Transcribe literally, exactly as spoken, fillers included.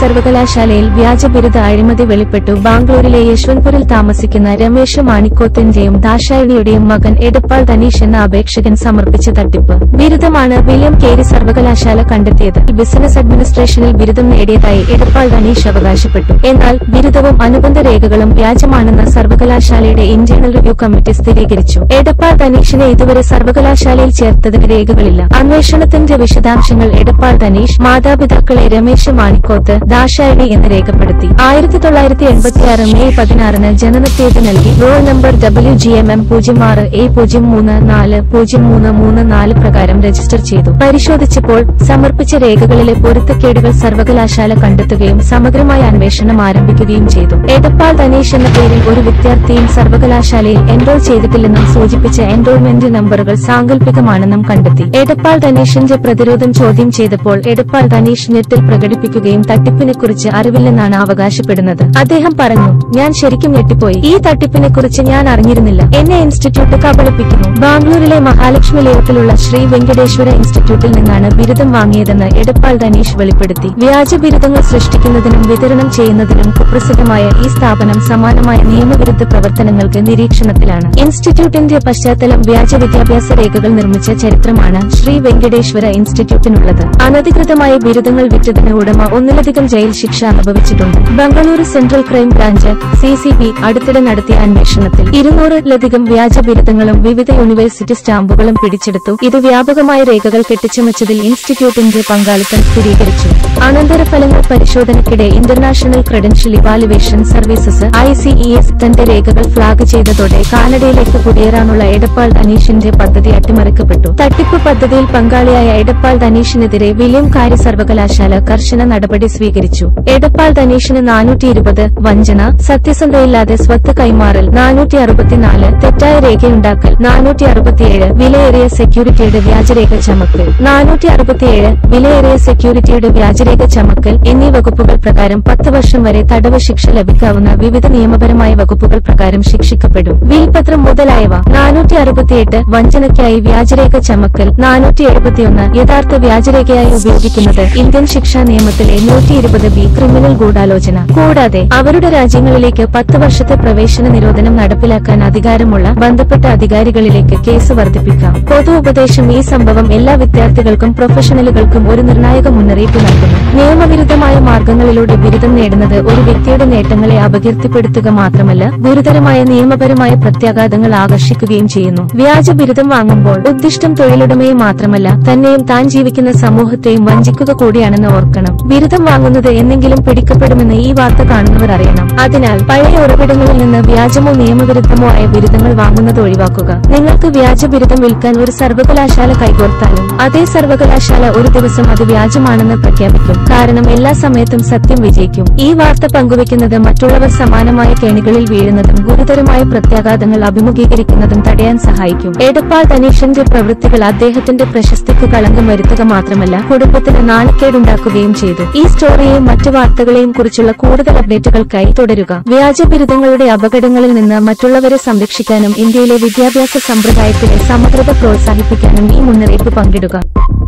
സർവകലാശാലയിൽ വ്യാജ ബിരുദ അഴിമതി വെളിപ്പെട്ടു. ബാംഗ്ലൂരിലെ യശ്വന്ത്പൂരിൽ താമസിക്കുന്ന രമേശ് മാണിക്കോത്തിന്റെയും ദാശായണിയുടെയും മകൻ എടപ്പാൾ ധനീഷ് എന്ന അപേക്ഷകൻ സമർപ്പിച്ച തട്ടിപ്പ് ബിരുദമാണ് വില്യം കേരി സർവകലാശാല കണ്ടെത്തിയത്. ബിസിനസ് അഡ്മിനിസ്ട്രേഷനിൽ ബിരുദം നേടിയതായി എടപ്പാൾ ധനീഷ് അവകാശപ്പെട്ടു. എന്നാൽ ബിരുദവും അനുബന്ധ രേഖകളും വ്യാജമാണെന്ന് സർവകലാശാലയുടെ ഇന്റേണൽ റിവ്യൂ കമ്മിറ്റി സ്ഥിരീകരിച്ചു. എടപ്പാൾ ധനീഷിനെ ഇതുവരെ സർവകലാശാലയിൽ ചേർത്തതിന് രേഖകളില്ല. അന്വേഷണത്തിന്റെ വിശദാംശങ്ങൾ എടപ്പാൾ ധനീഷ് മാതാപിതാക്കളെ രമേശ് മാണിക്കോത്ത് ദാശായണി എന്ന് രേഖപ്പെടുത്തി. ആയിരത്തി തൊള്ളായിരത്തി എൺപത്തിയാറ് മെയ് പതിനാറിന് ജനനത്തീയതി നൽകി roll number W G M M പൂജ്യം ആറ് എ പൂജ്യം മൂന്ന് നാല് പൂജ്യം മൂന്ന് മൂന്ന് നാല് പ്രകാരം രജിസ്റ്റർ ചെയ്തു. പരിശോധിച്ചപ്പോൾ സമർപ്പിച്ച രേഖകളിലെ പൊരുത്തക്കേടുകൾ സർവകലാശാല കണ്ടെത്തുകയും സമഗ്രമായ അന്വേഷണം ആരംഭിക്കുകയും ചെയ്തു. എടപ്പാൾ ധനീഷ് എന്ന പേരിൽ ഒരു വിദ്യാർത്ഥിയും സർവകലാശാലയിൽ എൻറോൾ ചെയ്തിട്ടില്ലെന്നും സൂചിപ്പിച്ച എൻറോൾമെന്റ് നമ്പറുകൾ സാങ്കല്പികമാണെന്നും കണ്ടെത്തി. എടപ്പാൾ ധനീഷിന്റെ പ്രതിരോധം ചോദ്യം ചെയ്തപ്പോൾ എടപ്പാൾ ധനീഷ് ഞെട്ടൽ പ്രകടിപ്പിക്കുകയും തട്ടിപ്പിനെക്കുറിച്ച് അറിവില്ലെന്നാണ് അവകാശപ്പെടുന്നത്. അദ്ദേഹം പറഞ്ഞു, ഞാൻ ശരിക്കും ഞെട്ടിപ്പോയി. ഈ തട്ടിപ്പിനെക്കുറിച്ച് ഞാൻ അറിഞ്ഞിരുന്നില്ല. എന്നെ ഇൻസ്റ്റിറ്റ്യൂട്ട് കബളിപ്പിക്കുന്നു. ബാംഗ്ലൂരിലെ മഹാലക്ഷ്മി ലേഔട്ടിലുള്ള ശ്രീ വെങ്കടേശ്വര ഇൻസ്റ്റിറ്റ്യൂട്ടിൽ നിന്നാണ് ബിരുദം വാങ്ങിയതെന്ന് എടപ്പാൾ ധനീഷ് വെളിപ്പെടുത്തി. വ്യാജ ബിരുദങ്ങൾ സൃഷ്ടിക്കുന്നതിനും വിതരണം ചെയ്യുന്നതിനും കുപ്രസിദ്ധമായ ഈ സ്ഥാപനം സമാനമായ നിയമവിരുദ്ധ പ്രവർത്തനങ്ങൾക്ക് നിരീക്ഷണത്തിലാണ്. ഇൻസ്റ്റിറ്റ്യൂട്ടിന്റെ പശ്ചാത്തലം വ്യാജ വിദ്യാഭ്യാസ രേഖകൾ നിർമ്മിച്ച ചരിത്രമാണ് ശ്രീ വെങ്കടേശ്വര ഇൻസ്റ്റിറ്റ്യൂട്ടിനുള്ളത്. അനധികൃതമായ ബിരുദങ്ങൾ വിറ്റതിന് ഉടമ ഒന്നിലധികം ജയിൽ ശിക്ഷ അനുഭവിച്ചിട്ടുണ്ട്. Bengaluru central crime branch C C B അടുത്തിടെ നടത്തിയ അന്വേഷണത്തിൽ ഇരുന്നൂറിലധികം വ്യാജ ബിരുദങ്ങളും വിവിധ യൂണിവേഴ്സിറ്റി സ്റ്റാമ്പുകളും പിടിച്ചെടുത്തു. ഇത് വ്യാപകമായ രേഖകൾ കെട്ടിച്ചമച്ചതിൽ ഇൻസ്റ്റിറ്റ്യൂട്ടിന്റെ പങ്കാളിത്തം സ്ഥിരീകരിച്ചു. അനന്തരഫലങ്ങൾ പരിശോധനയ്ക്കിടെ international credential evaluation services I C E S തന്റെ രേഖകൾ ഫ്ളാഗ് ചെയ്തതോടെ കാനഡയിലേക്ക് കുടിയേറാനുള്ള എടപ്പാൾ ധനീഷിന്റെ പദ്ധതി അട്ടിമറിക്കപ്പെട്ടു. തട്ടിപ്പ് പദ്ധതിയിൽ പങ്കാളിയായ എടപ്പാൾ ധനീഷിനെതിരെ വില്യം കാരി സർവകലാശാല കർശന നടപടി സ്വീകരിച്ചു. എടപ്പാൾ ധനീഷിന് നാനൂറ്റി ഇരുപത് വഞ്ചന, സത്യസന്ധയില്ലാതെ സ്വത്ത് കൈമാറൽ നാനൂറ്റി അറുപത്തിനാല്, തെറ്റായ രേഖയുണ്ടാക്കൽ നാനൂറ്റി അറുപത്തിയേഴ്, വിലയേറിയ സെക്യൂരിറ്റിയുടെ വ്യാജരേഖ ചമക്കൽ നാനൂറ്റി അറുപത്തിയേഴ്, വിലയേറിയ സെക്യൂരിറ്റിയുടെ വ്യാജരേഖ ചമക്കൽ എന്നീ വകുപ്പുകൾ പ്രകാരം പത്ത് വർഷം വരെ തടവ് ശിക്ഷ ലഭിക്കാവുന്ന വിവിധ നിയമപരമായ വകുപ്പുകൾ പ്രകാരം ശിക്ഷിക്കപ്പെടും. വിൽപത്രം മുതലായവ. നാനൂറ്റി അറുപത്തിയെട്ട് വഞ്ചനയ്ക്കായി വ്യാജരേഖ ചമക്കൽ. നാനൂറ്റി എഴുപത്തിയൊന്ന് യഥാർത്ഥ വ്യാജരേഖയായി ഉപയോഗിക്കുന്നത് ഇന്ത്യൻ ശിക്ഷാ നിയമത്തിലെ നൂറ്റി ഇരുപത് ബി ക്രിമിനൽ ഗൂഢാലോചന. കൂടാതെ അവരുടെ രാജ്യങ്ങളിലേക്ക് പത്ത് വർഷത്തെ പ്രവേശന നിരോധനം നടപ്പിലാക്കാൻ അധികാരമുള്ള ബന്ധപ്പെട്ട അധികാരികളിലേക്ക് കേസ് വർദ്ധിപ്പിക്കാം. പൊതു ഉപദേശം. ഈ സംഭവം എല്ലാ വിദ്യാർത്ഥികൾക്കും പ്രൊഫഷണലുകൾക്കും ഒരു നിർണായക മുന്നറിയിപ്പ് നൽകുന്നു. നിയമവിരുദ്ധമായ മാർഗങ്ങളിലൂടെ ബിരുദം നേടുന്നത് ഒരു വ്യക്തിയുടെ നേട്ടങ്ങളെ അപകീർത്തിപ്പെടുത്തുക മാത്രമല്ല, ഗുരുതരമായ നിയമപരമായ പ്രത്യാഘാതങ്ങൾ ആകർഷിക്കുകയും ചെയ്യുന്നു. വ്യാജ ബിരുദം വാങ്ങുമ്പോൾ ഉദ്ദിഷ്ടം തൊഴിലുടമയെ മാത്രമല്ല, തന്നെയും താൻ ജീവിക്കുന്ന സമൂഹത്തെയും വഞ്ചിക്കുക കൂടിയാണെന്ന് ഓർക്കണം. ബിരുദം വാങ്ങുന്നത് എന്നെങ്കിലും പിടിക്കപ്പെടുമെന്ന് ഈ വാർത്ത കാണുന്നവർ അറിയണം. അതിനാൽ പഴയ ഉറവിടങ്ങളിൽ നിന്ന് വ്യാജമോ നിയമവിരുദ്ധമോ ആയ ബിരുദങ്ങൾ വാങ്ങുന്നത് ഒഴിവാക്കുക. നിങ്ങൾക്ക് വ്യാജ ബിരുദം വിൽക്കാൻ ഒരു സർവകലാശാല കൈകോർത്താലും അതേ സർവകലാശാല ഒരു ദിവസം അത് വ്യാജമാണെന്ന് പ്രഖ്യാപിക്കും. കാരണം എല്ലാ സമയത്തും സത്യം വിജയിക്കും. ഈ വാർത്ത പങ്കുവെക്കുന്നത് മറ്റുള്ളവർ സമാനമായ കെണികളിൽ വീഴുന്നതും ഗുരുതരമായ പ്രത്യാഘാതങ്ങൾ അഭിമുഖീകരിക്കുന്നതും തടയാൻ സഹായിക്കും. എടപ്പാൾ ധനീഷിന്റെ പ്രവൃത്തികൾ അദ്ദേഹത്തിന്റെ പ്രശസ്തിക്ക് കളങ്കം വരുത്തുക മാത്രമല്ല, കുടുംബത്തിന് നാണക്കേടുണ്ടാക്കുകയും ചെയ്തു. ഈ സ്റ്റോറിയെയും മറ്റു വാർത്തകളെയും കുറിച്ചുള്ള കൂടുതൽ അപ്ഡേറ്റുകൾക്കായി തുടരുക. വ്യാജ ബിരുദങ്ങളുടെ അപകടങ്ങളിൽ നിന്ന് മറ്റുള്ളവരെ സംരക്ഷിക്കാനും ഇന്ത്യയിലെ വിദ്യാഭ്യാസ സമ്പ്രദായത്തിലെ സമഗ്രത പ്രോത്സാഹിപ്പിക്കാനും ഈ മുന്നറിയിപ്പ് പങ്കിടുക.